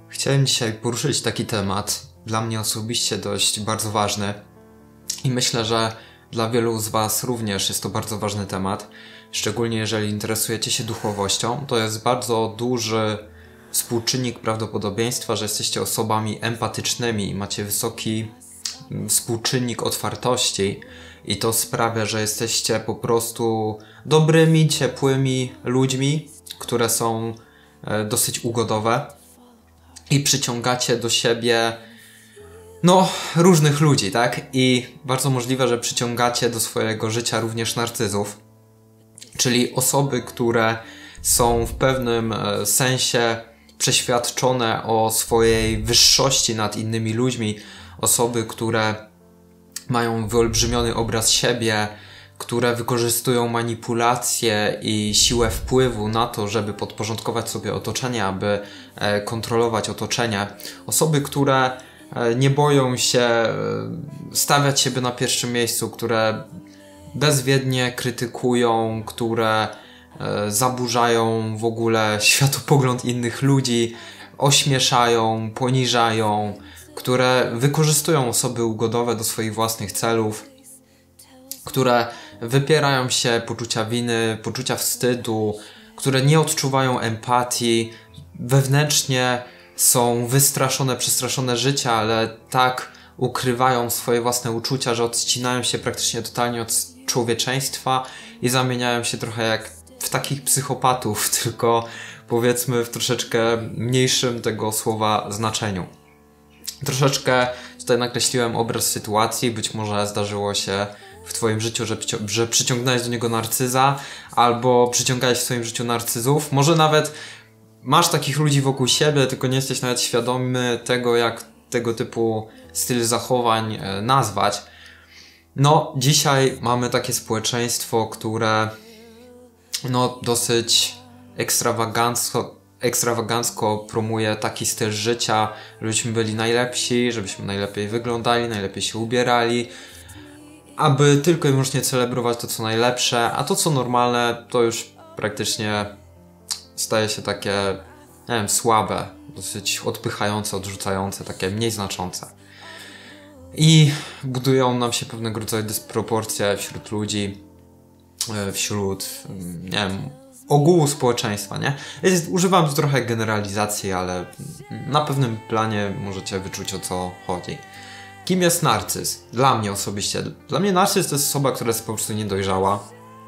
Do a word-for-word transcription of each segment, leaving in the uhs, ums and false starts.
Chciałem dzisiaj poruszyć taki temat, dla mnie osobiście dość bardzo ważny i myślę, że dla wielu z Was również jest to bardzo ważny temat, szczególnie jeżeli interesujecie się duchowością. To jest bardzo duży współczynnik prawdopodobieństwa, że jesteście osobami empatycznymi i macie wysoki współczynnik otwartości i to sprawia, że jesteście po prostu dobrymi, ciepłymi ludźmi, które są dosyć ugodowe i przyciągacie do siebie no różnych ludzi, tak? I bardzo możliwe, że przyciągacie do swojego życia również narcyzów, czyli osoby, które są w pewnym sensie przeświadczone o swojej wyższości nad innymi ludźmi, osoby, które mają wyolbrzymiony obraz siebie, które wykorzystują manipulacje i siłę wpływu na to, żeby podporządkować sobie otoczenie, aby kontrolować otoczenie. Osoby, które nie boją się stawiać siebie na pierwszym miejscu, które bezwiednie krytykują, które zaburzają w ogóle światopogląd innych ludzi, ośmieszają, poniżają, które wykorzystują osoby ugodowe do swoich własnych celów, które wypierają się poczucia winy, poczucia wstydu, które nie odczuwają empatii, wewnętrznie są wystraszone, przestraszone życia, ale tak ukrywają swoje własne uczucia, że odcinają się praktycznie totalnie od człowieczeństwa i zamieniają się trochę jak w takich psychopatów, tylko powiedzmy w troszeczkę mniejszym tego słowa znaczeniu. Troszeczkę tutaj nakreśliłem obraz sytuacji, być może zdarzyło się w Twoim życiu, że, że przyciągnąłeś do niego narcyza, albo przyciągałeś w swoim życiu narcyzów. Może nawet masz takich ludzi wokół siebie, tylko nie jesteś nawet świadomy tego, jak tego typu styl zachowań nazwać. No, dzisiaj mamy takie społeczeństwo, które no dosyć ekstrawagancko, ekstrawagancko promuje taki styl życia, żebyśmy byli najlepsi, żebyśmy najlepiej wyglądali, najlepiej się ubierali, aby tylko i wyłącznie celebrować to, co najlepsze, a to, co normalne, to już praktycznie staje się takie, nie wiem, słabe, dosyć odpychające, odrzucające, takie mniej znaczące. I budują nam się pewnego rodzaju dysproporcje wśród ludzi, wśród, nie wiem, ogółu społeczeństwa, nie? Jest, używam tu trochę generalizacji, ale na pewnym planie możecie wyczuć, o co chodzi. Kim jest narcyz? Dla mnie osobiście. Dla mnie narcyz to jest osoba, która jest po prostu niedojrzała,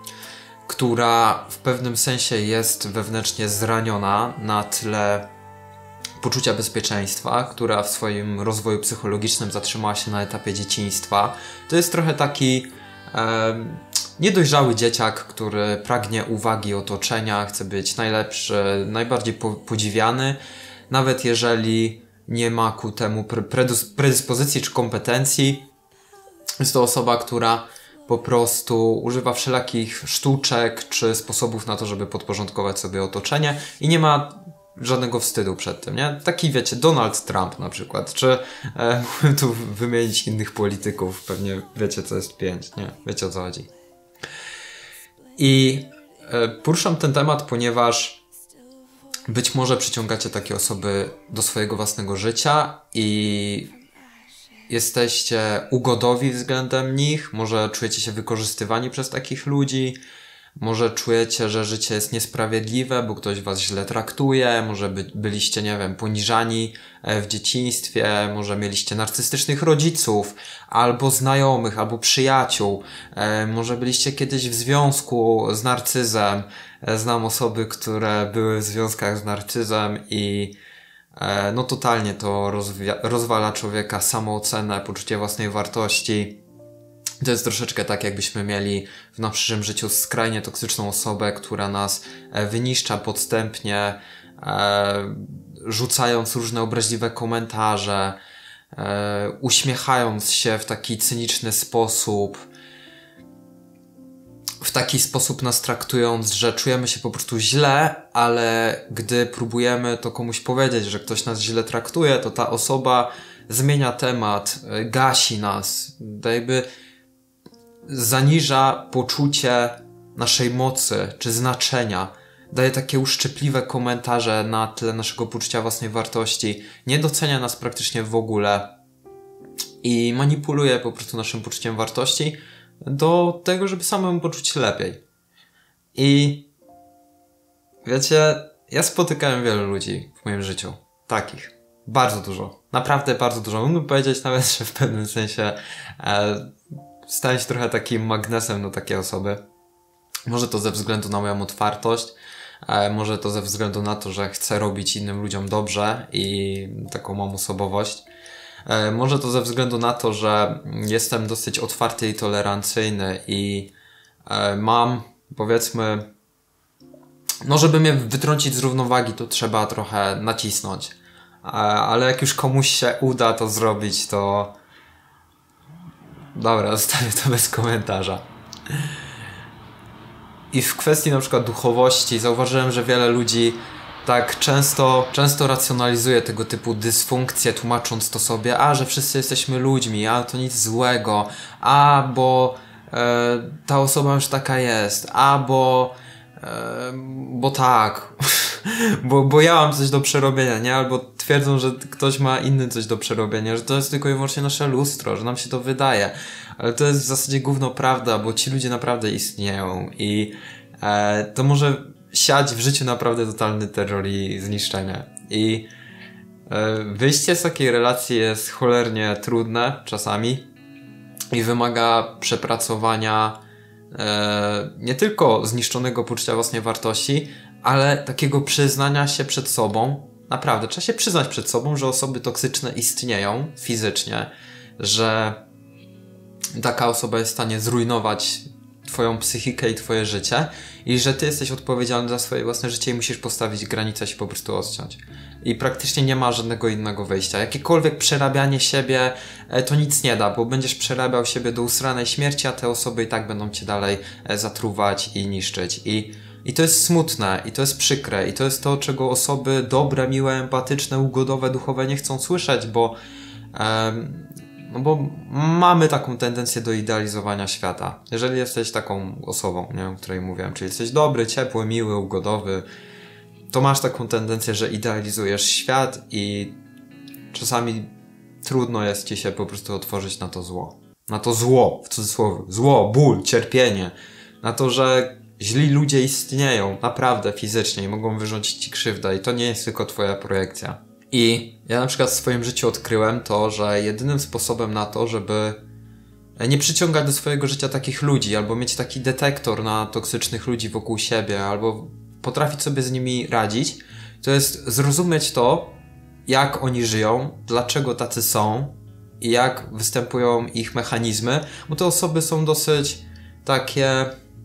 która w pewnym sensie jest wewnętrznie zraniona na tle poczucia bezpieczeństwa, która w swoim rozwoju psychologicznym zatrzymała się na etapie dzieciństwa. To jest trochę taki e, niedojrzały dzieciak, który pragnie uwagi otoczenia, chce być najlepszy, najbardziej po, podziwiany, nawet jeżeli nie ma ku temu predyspozycji czy kompetencji. Jest to osoba, która po prostu używa wszelakich sztuczek czy sposobów na to, żeby podporządkować sobie otoczenie i nie ma żadnego wstydu przed tym, nie? Taki, wiecie, Donald Trump na przykład, czy e, mógłbym tu wymienić innych polityków, pewnie wiecie, co jest pięć, nie? Wiecie, o co chodzi. I e, poruszam ten temat, ponieważ być może przyciągacie takie osoby do swojego własnego życia i jesteście ugodowi względem nich, może czujecie się wykorzystywani przez takich ludzi, może czujecie, że życie jest niesprawiedliwe, bo ktoś was źle traktuje, może by, byliście, nie wiem, poniżani w dzieciństwie, może mieliście narcystycznych rodziców, albo znajomych, albo przyjaciół, może byliście kiedyś w związku z narcyzem. Znam osoby, które były w związkach z narcyzem i no totalnie to rozwala człowieka, samoocenę, poczucie własnej wartości. To jest troszeczkę tak, jakbyśmy mieli w naszym życiu skrajnie toksyczną osobę, która nas wyniszcza podstępnie, e, rzucając różne obraźliwe komentarze, e, uśmiechając się w taki cyniczny sposób, w taki sposób nas traktując, że czujemy się po prostu źle, ale gdy próbujemy to komuś powiedzieć, że ktoś nas źle traktuje, to ta osoba zmienia temat, gasi nas, jakby zaniża poczucie naszej mocy czy znaczenia. daje takie uszczypliwe komentarze na tle naszego poczucia własnej wartości, nie docenia nas praktycznie w ogóle i manipuluje po prostu naszym poczuciem wartości do tego, żeby samemu poczuć się lepiej. I wiecie, ja spotykałem wielu ludzi w moim życiu, takich, bardzo dużo, naprawdę bardzo dużo. Mógłbym powiedzieć nawet, że w pewnym sensie e, stałem się trochę takim magnesem na takie osoby. Może to ze względu na moją otwartość, e, może to ze względu na to, że chcę robić innym ludziom dobrze i taką mam osobowość. E, może to ze względu na to, że jestem dosyć otwarty i tolerancyjny i e, mam, powiedzmy, no żeby mnie wytrącić z równowagi, to trzeba trochę nacisnąć. E, ale jak już komuś się uda to zrobić, to... Dobra, zostawię to bez komentarza. I w kwestii na przykład duchowości zauważyłem, że wiele ludzi tak często, często racjonalizuje tego typu dysfunkcje, tłumacząc to sobie, a że wszyscy jesteśmy ludźmi, a to nic złego, a bo e, ta osoba już taka jest, a bo e, bo tak, bo, bo ja mam coś do przerobienia, nie? Albo twierdzą, że ktoś ma inny coś do przerobienia, że to jest tylko i wyłącznie nasze lustro, że nam się to wydaje. Ale to jest w zasadzie gówno prawda, bo ci ludzie naprawdę istnieją i e, to może siać w życiu naprawdę totalny terror i zniszczenie. I e, wyjście z takiej relacji jest cholernie trudne czasami i wymaga przepracowania e, nie tylko zniszczonego poczucia własnej wartości, ale takiego przyznania się przed sobą. Naprawdę, trzeba się przyznać przed sobą, że osoby toksyczne istnieją fizycznie, że taka osoba jest w stanie zrujnować twoją psychikę i twoje życie i że ty jesteś odpowiedzialny za swoje własne życie i musisz postawić granicę, się po prostu odciąć. I praktycznie nie ma żadnego innego wyjścia. Jakiekolwiek przerabianie siebie to nic nie da, bo będziesz przerabiał siebie do usranej śmierci, a te osoby i tak będą cię dalej zatruwać i niszczyć. I, i to jest smutne, i to jest przykre, i to jest to, czego osoby dobre, miłe, empatyczne, ugodowe, duchowe nie chcą słyszeć, bo um, No bo mamy taką tendencję do idealizowania świata. Jeżeli jesteś taką osobą, nie, o której mówiłem, czyli jesteś dobry, ciepły, miły, ugodowy, to masz taką tendencję, że idealizujesz świat i czasami trudno jest ci się po prostu otworzyć na to zło. Na to zło, w cudzysłowie. Zło, ból, cierpienie. Na to, że źli ludzie istnieją naprawdę fizycznie i mogą wyrządzić ci krzywdę i to nie jest tylko twoja projekcja. I ja na przykład w swoim życiu odkryłem to, że jedynym sposobem na to, żeby nie przyciągać do swojego życia takich ludzi, albo mieć taki detektor na toksycznych ludzi wokół siebie, albo potrafić sobie z nimi radzić, to jest zrozumieć to, jak oni żyją, dlaczego tacy są i jak występują ich mechanizmy, bo te osoby są dosyć takie...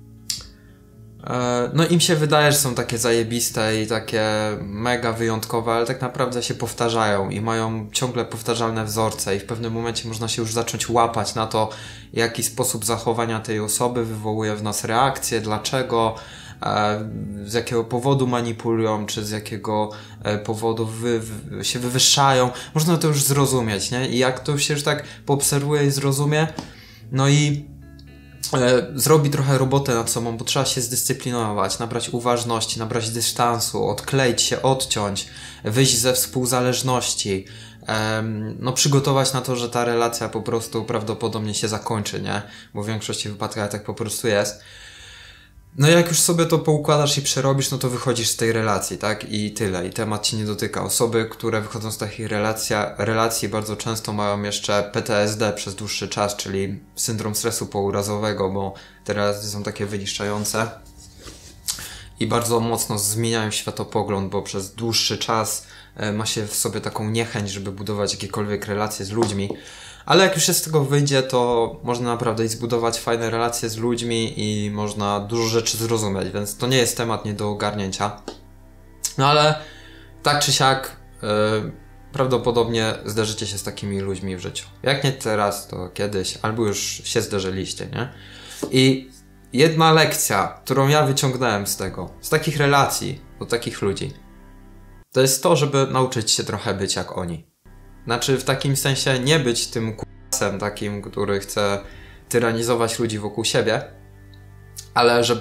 No im się wydaje, że są takie zajebiste i takie mega wyjątkowe, ale tak naprawdę się powtarzają i mają ciągle powtarzalne wzorce i w pewnym momencie można się już zacząć łapać na to, jaki sposób zachowania tej osoby wywołuje w nas reakcję, dlaczego, z jakiego powodu manipulują, czy z jakiego powodu wy, wy, się wywyższają. Można to już zrozumieć, nie? I jak to się już tak poobserwuje i zrozumie, no i zrobi trochę robotę nad sobą, bo trzeba się zdyscyplinować, nabrać uważności, nabrać dystansu, odkleić się, odciąć, wyjść ze współzależności, um, no przygotować na to, że ta relacja po prostu prawdopodobnie się zakończy, nie? Bo w większości wypadkach tak po prostu jest. No i jak już sobie to poukładasz i przerobisz, no to wychodzisz z tej relacji, tak? I tyle. I temat ci nie dotyka. Osoby, które wychodzą z takich relacja, relacji bardzo często mają jeszcze P T S D przez dłuższy czas, czyli syndrom stresu pourazowego, bo te relacje są takie wyniszczające i bardzo mocno zmieniają światopogląd, bo przez dłuższy czas ma się w sobie taką niechęć, żeby budować jakiekolwiek relacje z ludźmi. Ale jak już się z tego wyjdzie, to można naprawdę i zbudować fajne relacje z ludźmi i można dużo rzeczy zrozumieć, więc to nie jest temat nie do ogarnięcia. No ale tak czy siak yy, prawdopodobnie zderzycie się z takimi ludźmi w życiu. Jak nie teraz, to kiedyś, albo już się zderzyliście, nie? I jedna lekcja, którą ja wyciągnąłem z tego, z takich relacji, od takich ludzi, to jest to, żeby nauczyć się trochę być jak oni. Znaczy w takim sensie nie być tym k***em takim, który chce tyranizować ludzi wokół siebie, ale żeby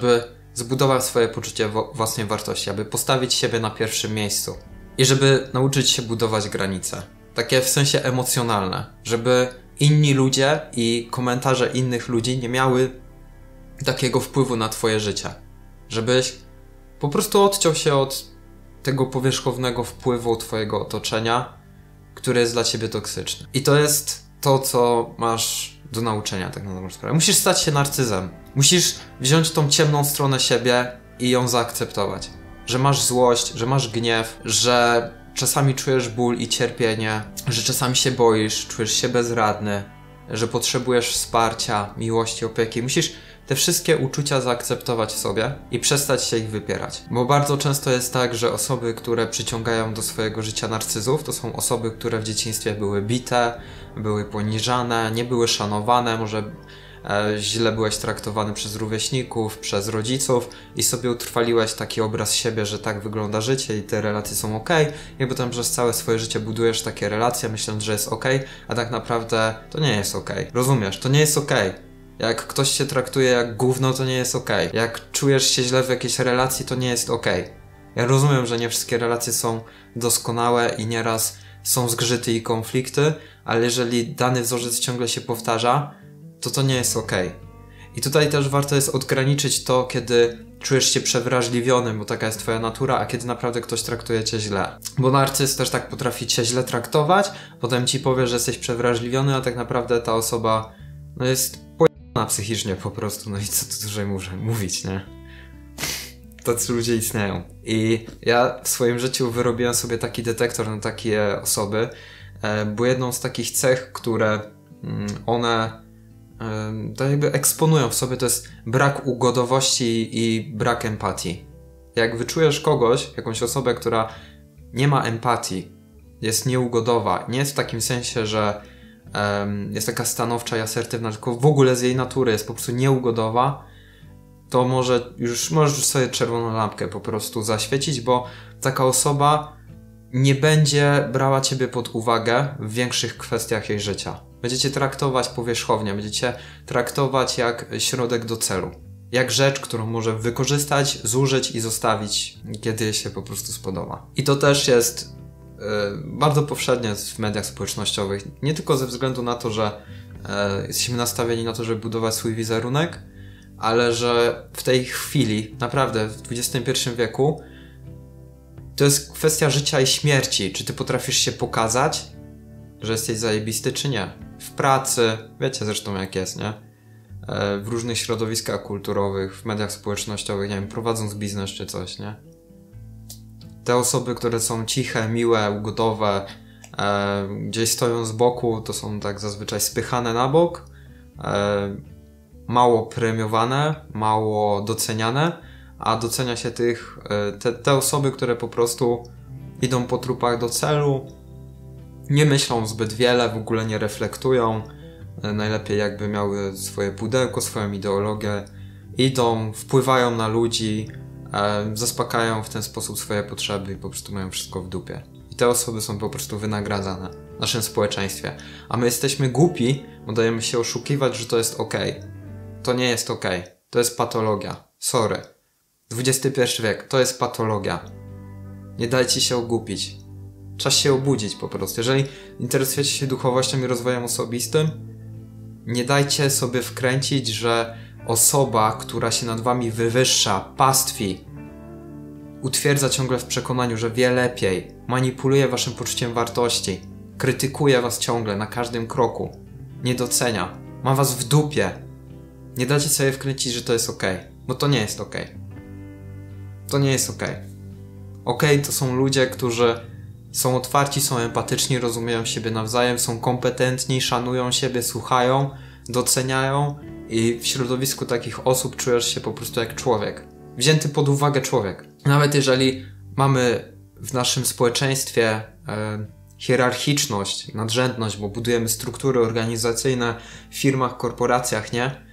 zbudować swoje poczucie własnej wartości, aby postawić siebie na pierwszym miejscu i żeby nauczyć się budować granice. Takie w sensie emocjonalne, żeby inni ludzie i komentarze innych ludzi nie miały takiego wpływu na twoje życie. Żebyś po prostu odciął się od tego powierzchownego wpływu twojego otoczenia, który jest dla ciebie toksyczny. I to jest to, co masz do nauczenia, tak na dobrą sprawę. Musisz stać się narcyzem. Musisz wziąć tą ciemną stronę siebie i ją zaakceptować. Że masz złość, że masz gniew, że czasami czujesz ból i cierpienie, że czasami się boisz, czujesz się bezradny, że potrzebujesz wsparcia, miłości, opieki. Musisz te wszystkie uczucia zaakceptować w sobie i przestać się ich wypierać. Bo bardzo często jest tak, że osoby, które przyciągają do swojego życia narcyzów, to są osoby, które w dzieciństwie były bite, były poniżane, nie były szanowane, może e, źle byłeś traktowany przez rówieśników, przez rodziców i sobie utrwaliłeś taki obraz siebie, że tak wygląda życie i te relacje są ok, i potem przez całe swoje życie budujesz takie relacje, myśląc, że jest ok, a tak naprawdę to nie jest ok. Rozumiesz? To nie jest ok. Jak ktoś cię traktuje jak gówno, to nie jest okej. Okay. Jak czujesz się źle w jakiejś relacji, to nie jest okej. Okay. Ja rozumiem, że nie wszystkie relacje są doskonałe i nieraz są zgrzyty i konflikty, ale jeżeli dany wzorzec ciągle się powtarza, to to nie jest okej. Okay. I tutaj też warto jest odgraniczyć to, kiedy czujesz się przewrażliwiony, bo taka jest twoja natura, a kiedy naprawdę ktoś traktuje cię źle. Bo narcyz też tak potrafi cię źle traktować, potem ci powie, że jesteś przewrażliwiony, a tak naprawdę ta osoba no jest na psychicznie po prostu, no i co tu dłużej muszę mówić, nie? Tacy ludzie istnieją. I ja w swoim życiu wyrobiłem sobie taki detektor na takie osoby, bo jedną z takich cech, które one to jakby eksponują w sobie, to jest brak ugodowości i brak empatii. Jak wyczujesz kogoś, jakąś osobę, która nie ma empatii, jest nieugodowa, nie jest w takim sensie, że um, jest taka stanowcza i asertywna, tylko w ogóle z jej natury jest po prostu nieugodowa, to może już możesz już sobie czerwoną lampkę po prostu zaświecić, bo taka osoba nie będzie brała ciebie pod uwagę w większych kwestiach jej życia. Będziecie traktować powierzchownie, będziecie traktować jak środek do celu. Jak rzecz, którą może wykorzystać, zużyć i zostawić, kiedy jej się po prostu spodoba. I to też jest yy, bardzo powszechnie w mediach społecznościowych. Nie tylko ze względu na to, że yy, jesteśmy nastawieni na to, żeby budować swój wizerunek, ale że w tej chwili, naprawdę w dwudziestym pierwszym wieku, to jest kwestia życia i śmierci. Czy ty potrafisz się pokazać, że jesteś zajebisty, czy nie? W pracy, wiecie zresztą jak jest, nie? W różnych środowiskach kulturowych, w mediach społecznościowych, nie wiem, prowadząc biznes czy coś, nie? Te osoby, które są ciche, miłe, ugodowe, e, gdzieś stoją z boku, to są tak zazwyczaj spychane na bok, e, mało premiowane, mało doceniane, a docenia się tych, te, te osoby, które po prostu idą po trupach do celu, nie myślą zbyt wiele, w ogóle nie reflektują, najlepiej jakby miały swoje pudełko, swoją ideologię, idą, wpływają na ludzi, e, zaspokajają w ten sposób swoje potrzeby i po prostu mają wszystko w dupie. I te osoby są po prostu wynagradzane w naszym społeczeństwie. A my jesteśmy głupi, bo dajemy się oszukiwać, że to jest okej. To nie jest okej. To jest patologia. Sorry. dwudziesty pierwszy wiek. To jest patologia. Nie dajcie się ogłupić. Czas się obudzić po prostu. Jeżeli interesujecie się duchowością i rozwojem osobistym, nie dajcie sobie wkręcić, że osoba, która się nad wami wywyższa, pastwi, utwierdza ciągle w przekonaniu, że wie lepiej, manipuluje waszym poczuciem wartości, krytykuje was ciągle na każdym kroku, nie docenia, ma was w dupie. Nie dajcie sobie wkręcić, że to jest okej, bo to nie jest okej. To nie jest okej. Okej to są ludzie, którzy są otwarci, są empatyczni, rozumieją siebie nawzajem, są kompetentni, szanują siebie, słuchają, doceniają i w środowisku takich osób czujesz się po prostu jak człowiek. Wzięty pod uwagę człowiek. Nawet jeżeli mamy w naszym społeczeństwie e, hierarchiczność, nadrzędność, bo budujemy struktury organizacyjne w firmach, korporacjach, nie?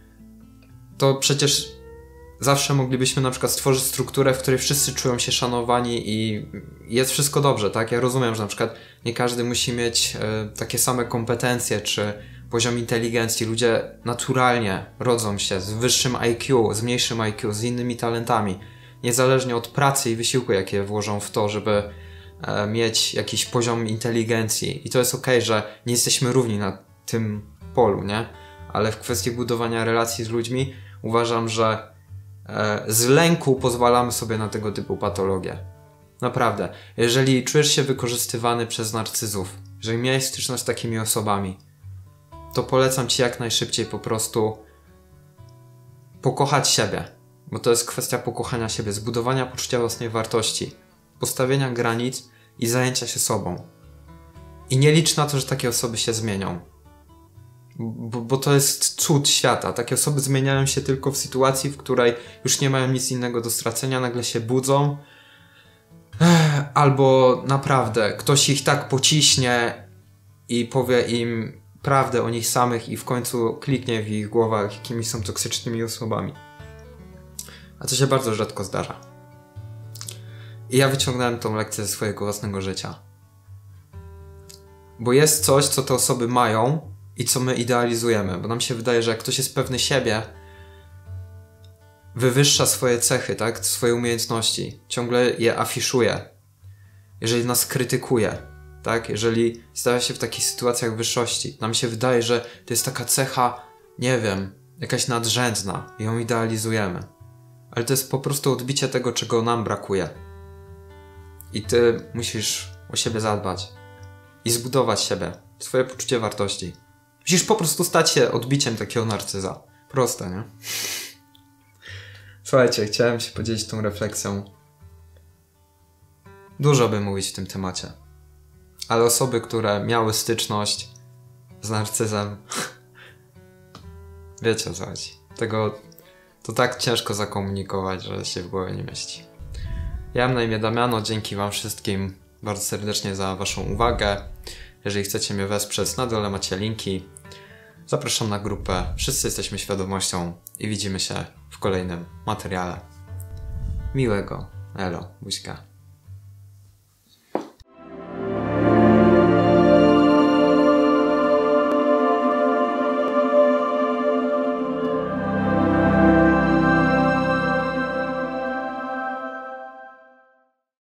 To przecież zawsze moglibyśmy na przykład stworzyć strukturę, w której wszyscy czują się szanowani i jest wszystko dobrze, tak? Ja rozumiem, że na przykład nie każdy musi mieć e, takie same kompetencje, czy poziom inteligencji. Ludzie naturalnie rodzą się z wyższym I Q, z mniejszym I Q, z innymi talentami. Niezależnie od pracy i wysiłku, jakie włożą w to, żeby e, mieć jakiś poziom inteligencji. I to jest okej, że nie jesteśmy równi na tym polu, nie? Ale w kwestii budowania relacji z ludźmi uważam, że e, z lęku pozwalamy sobie na tego typu patologię. Naprawdę. Jeżeli czujesz się wykorzystywany przez narcyzów, jeżeli miałeś styczność z takimi osobami, to polecam Ci jak najszybciej po prostu pokochać siebie. Bo to jest kwestia pokochania siebie, zbudowania poczucia własnej wartości, postawienia granic i zajęcia się sobą. I nie licz na to, że takie osoby się zmienią. Bo, bo to jest cud świata. Takie osoby zmieniają się tylko w sytuacji, w której już nie mają nic innego do stracenia, nagle się budzą, albo naprawdę ktoś ich tak pociśnie i powie im prawdę o nich samych i w końcu kliknie w ich głowach, jakimi są toksycznymi osobami. A to się bardzo rzadko zdarza. I ja wyciągnąłem tą lekcję ze swojego własnego życia. Bo jest coś, co te osoby mają i co my idealizujemy. Bo nam się wydaje, że jak ktoś jest pewny siebie, wywyższa swoje cechy, tak? Swoje umiejętności. Ciągle je afiszuje. Jeżeli nas krytykuje, tak? Jeżeli stawia się w takich sytuacjach wyższości, nam się wydaje, że to jest taka cecha, nie wiem, jakaś nadrzędna i ją idealizujemy. Ale to jest po prostu odbicie tego, czego nam brakuje. I ty musisz o siebie zadbać i zbudować siebie, swoje poczucie wartości. Musisz po prostu stać się odbiciem takiego narcyza. Proste, nie? Słuchajcie, chciałem się podzielić tą refleksją. Dużo by mówić w tym temacie. Ale osoby, które miały styczność z narcyzem, wiecie o co chodzi. Tego to tak ciężko zakomunikować, że się w głowie nie mieści. Ja mam na imię Damiano, dzięki wam wszystkim bardzo serdecznie za waszą uwagę. Jeżeli chcecie mnie wesprzeć, na dole macie linki. Zapraszam na grupę Wszyscy Jesteśmy Świadomością i widzimy się w kolejnym materiale. Miłego. Elo, buźka.